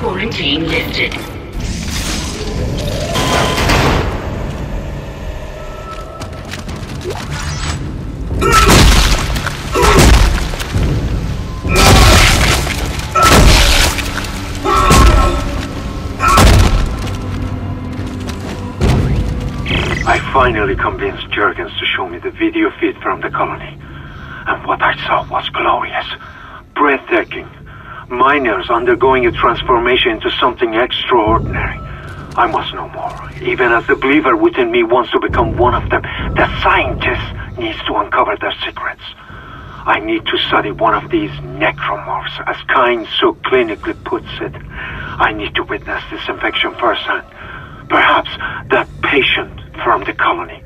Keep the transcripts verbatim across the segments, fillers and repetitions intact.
Quarantine lifted. I finally convinced Jurgens to show me the video feed from the colony. And what I saw was glorious, breathtaking. Miners undergoing a transformation into something extraordinary. I must know more, even as the believer within me wants to become one of them. The scientist needs to uncover their secrets. I need to study one of these necromorphs, as Kyne so clinically puts it. I need to witness this infection firsthand. Perhaps that patient from the colony.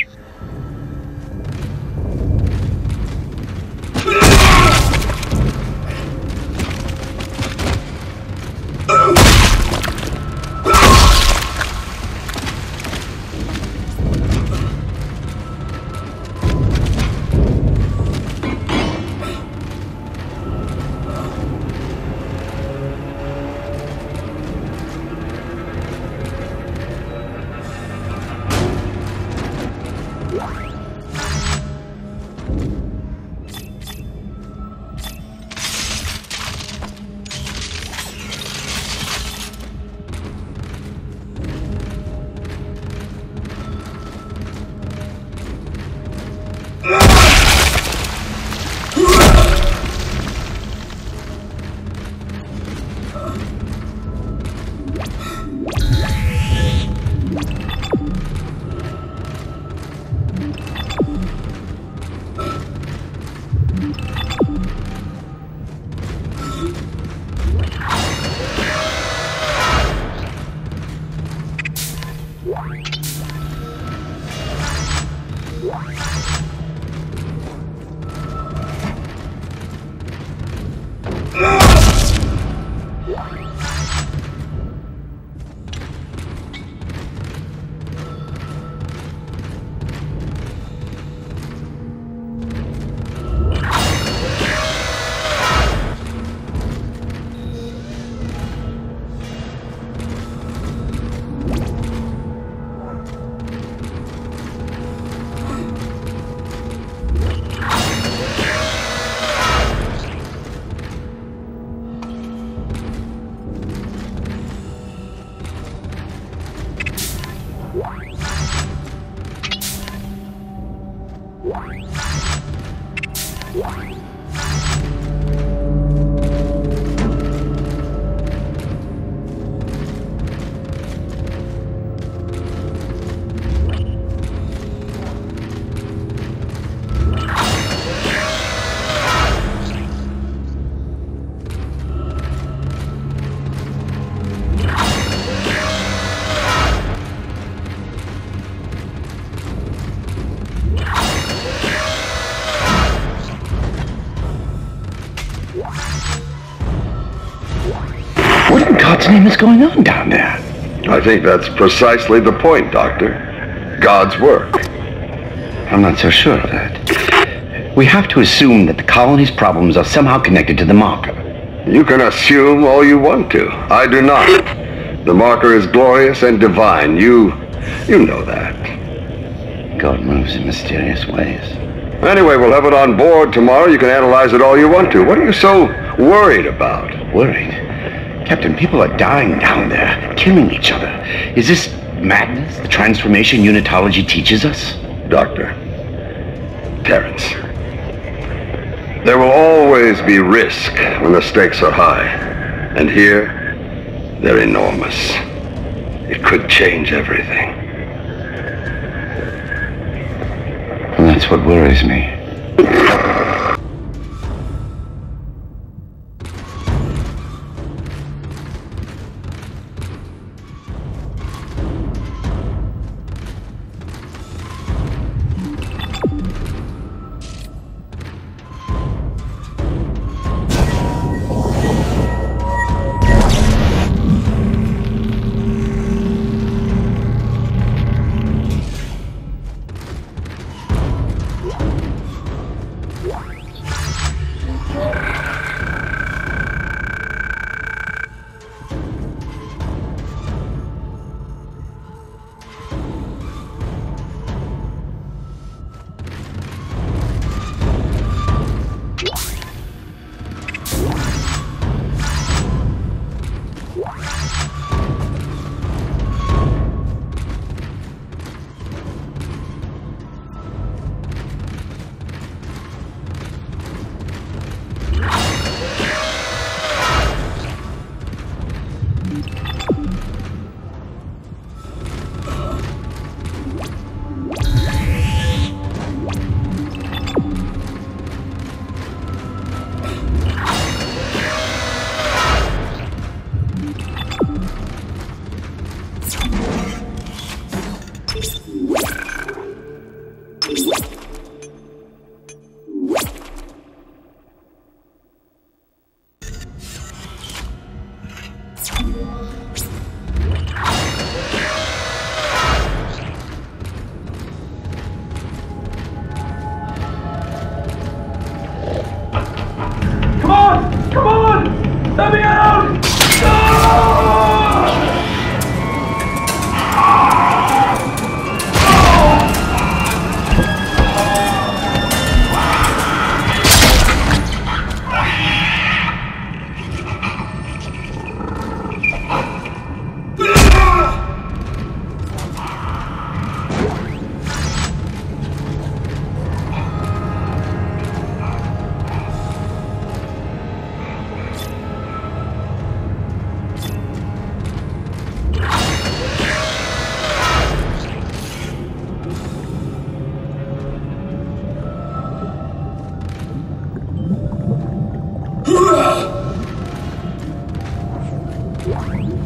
What in God's name is going on down there? I think that's precisely the point, Doctor. God's work. I'm not so sure of that. We have to assume that the colony's problems are somehow connected to the marker. You can assume all you want to. I do not. The marker is glorious and divine. You... you know that. God moves in mysterious ways. Anyway, we'll have it on board tomorrow. You can analyze it all you want to. What are you so worried about? Worried? Captain, people are dying down there, killing each other. Is this madness the transformation unitology teaches us? Doctor, Terrence, there will always be risk when the stakes are high. And here, they're enormous. It could change everything. And that's what worries me.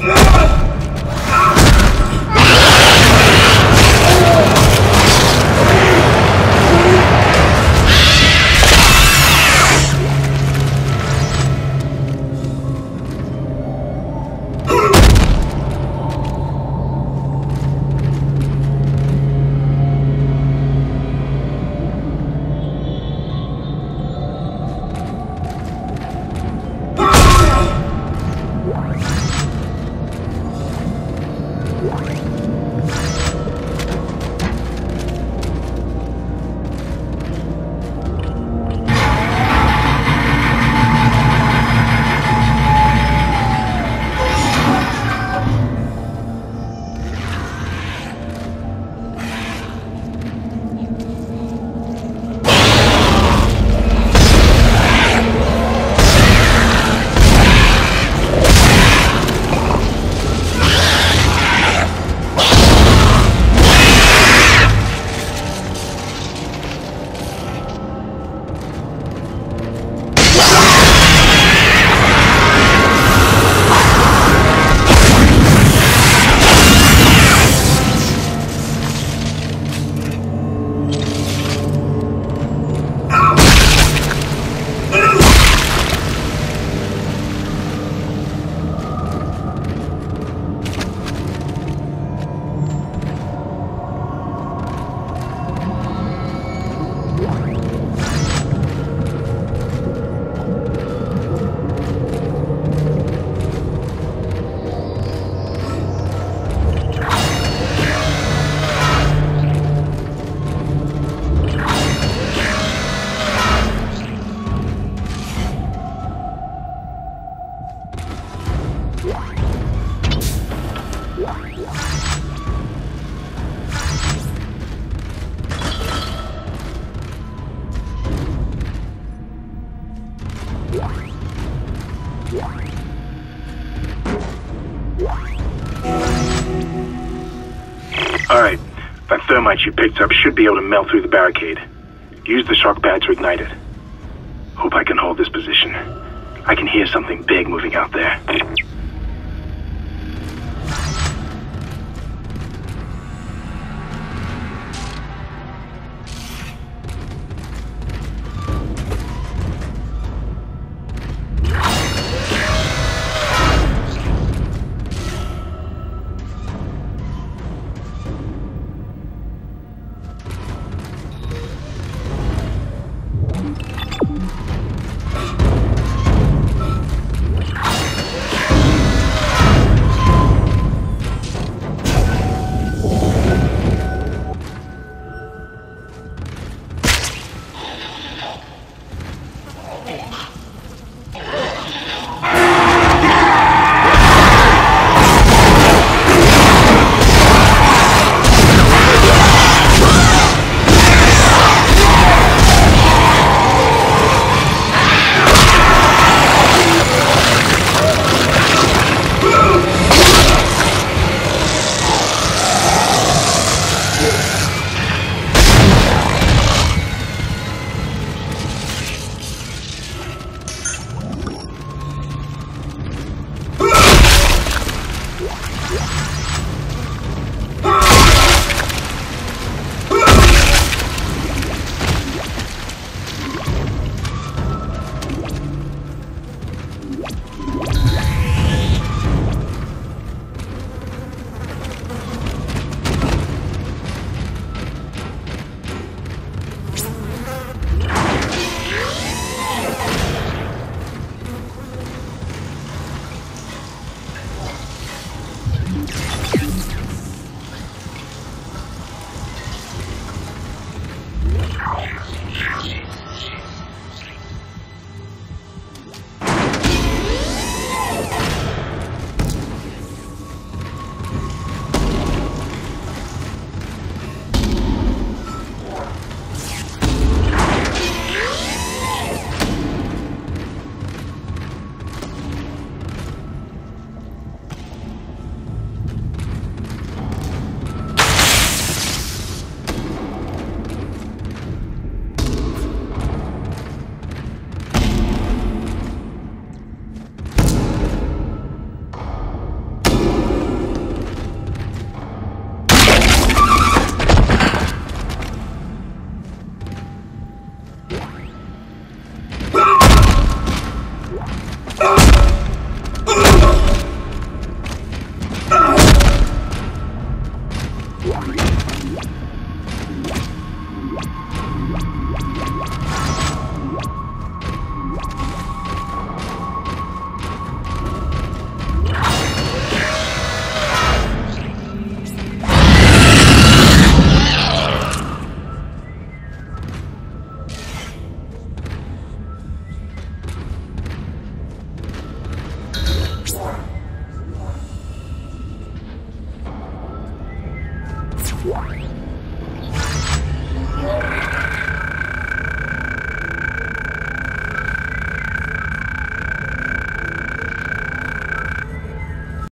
Alright, that thermite you picked up should be able to melt through the barricade. Use the shock pad to ignite it. Hope I can hold this position. I can hear something big moving out there.